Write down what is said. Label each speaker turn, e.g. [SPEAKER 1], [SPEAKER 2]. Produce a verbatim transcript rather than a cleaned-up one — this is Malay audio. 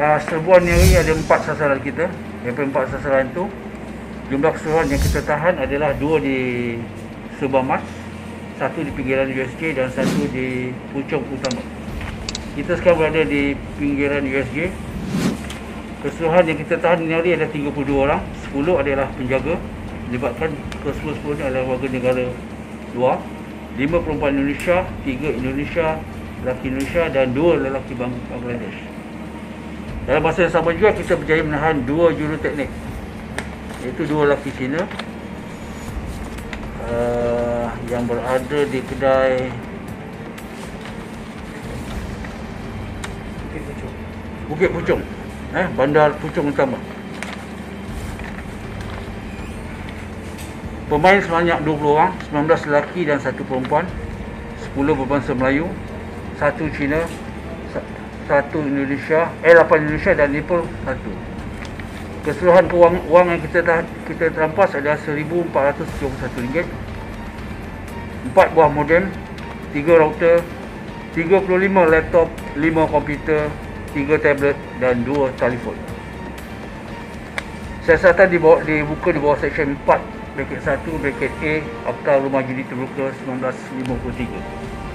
[SPEAKER 1] uh, serbuan ni hari ada empat sasaran kita. Daripada empat sasaran tu, jumlah keseluruhan yang kita tahan adalah dua di Serba Mas, satu di pinggiran U S J dan satu di pucung utama. Kita sekarang berada di pinggiran U S J. Keseluruhan yang kita tahan ini hari ada tiga puluh dua orang. sepuluh adalah penjaga, melibatkan ke sepuluh-sepuluh ni adalah warga negara luar. lima perempuan Indonesia, tiga Indonesia, lelaki Indonesia dan dua lelaki Bangladesh. Dalam masa yang sama juga kita berjaya menahan dua juruteknik, iaitu dua lelaki Cina uh, yang berada di kedai Bukit Puchong, Bukit Puchong, eh, Bandar Puchong Utama. Pemain sebanyak dua puluh orang, sembilan belas lelaki dan satu perempuan, sepuluh berbangsa Melayu, satu Cina, satu Indonesia, eh lapan Indonesia dan Nepal satu. Keseluruhan wang, wang yang kita kita terampas adalah seribu empat ratus tujuh puluh satu ringgit, empat buah modem, tiga router, tiga puluh lima laptop, lima komputer, tiga tablet dan dua telefon. Siasatan dibawa, dibuka di bawah Seksyen empat bracket satu bracket A Akta Rumah Judi Terbuka seribu sembilan ratus lima puluh tiga.